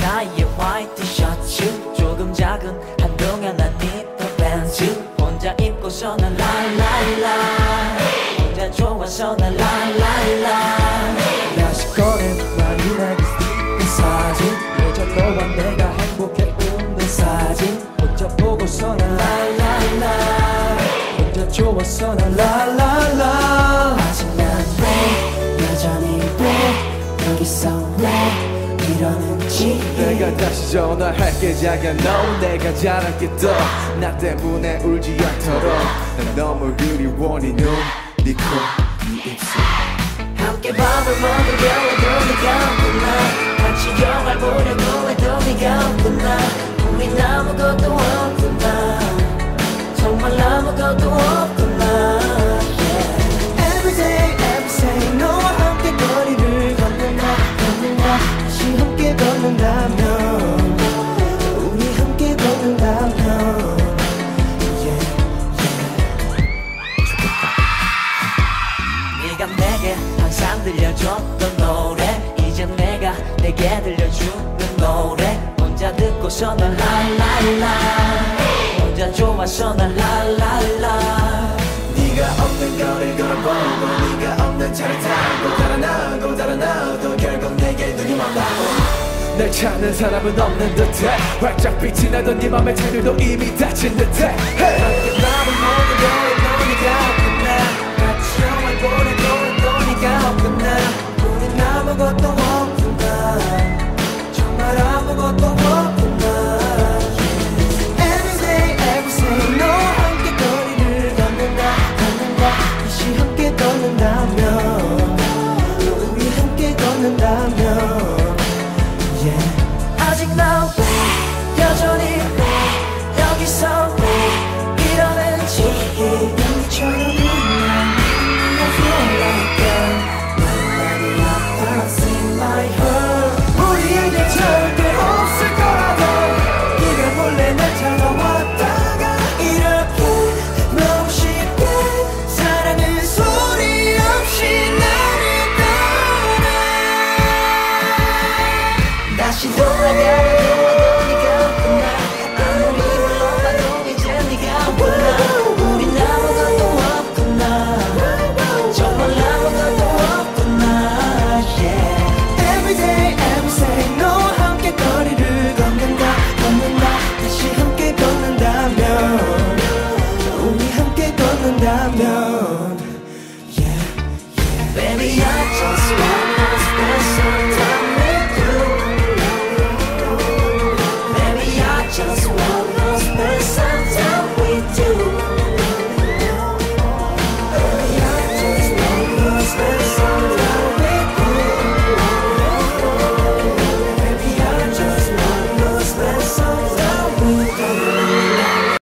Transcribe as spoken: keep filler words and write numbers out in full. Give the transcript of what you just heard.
스카이의 화이트 셔츠 조금 작은 한동안 난 입던 벤츠 혼자 입고서 난 랄랄라 혼자 좋아서 난 랄랄라 다시 꺼낸 마지막에 스티커 사진 예전 너와 내가 행복해 웃는 사진 혼자 보고서 난 랄랄라 혼자 좋아서 난 랄랄라 아직 난 왜 여전히 왜 여기서 왜 이러는지 내가 다시 전화할게 자기야 너 내가 잘할게 또 나 때문에 울지 않도록 난 너무 그리워 네 눈, 네 코, 네 입술 함께 밥을 먹으려 해도 네가 없구나 같이 영화를 보려고 해도 네가 없구나 우린 아무것도 없구나 정말 아무것도 없구나 yeah. Everyday everyday 너와 함께 거리를 걷는다 걷는다 다시 함께 걷는다면 우리 함께 걷는다면 yeah, yeah. 네가 내게 항상 들려줬던 노래 이젠 내가 내게 들려주는 노래 혼자 듣고서 난 랄랄라 혼자 좋아서 난 랄랄라 네가 없는 거리를 걸어보고 네가 없는 차를 타고 달아나고 달아나도 결국 내게 눈이 멀다고 날 찾는 사람은 없는 듯해 활짝 빛이 나던 네 맘의 창들도 이미 닫힌 듯해 함께 밥을 먹으려 해도 네가 없구나 같이 영화를 보려고 해도 네가 없구나 우린 아무것도 없구나 정말 아무것도 없구나 Everyday everyday 너와 함께 거리를 걷는다 걷는다 다시 함께 걷는다면 우리 함께 걷는다면 yeah. 아직 나 왜 여전히 왜 여기서 왜 이러는지 우리처럼 그냥 I feel like a nobody else in my heart 우리에게 절대 없을 거라도 네가 몰래 날 찾아왔다가 이렇게 너무 쉽게 사랑은 소리 없이 나를 떠나 다시 돌아가려고 해도 네가 없구나 아무리 불러봐도 이제 네가 없구나 우린 아무것도 없구나 정말 아무것도 없구나 yeah. Everyday everyday 너와 함께 거리를 걷는다 걷는다 다시 함께 걷는다면 우리 함께 걷는다면 yeah, yeah. Baby I just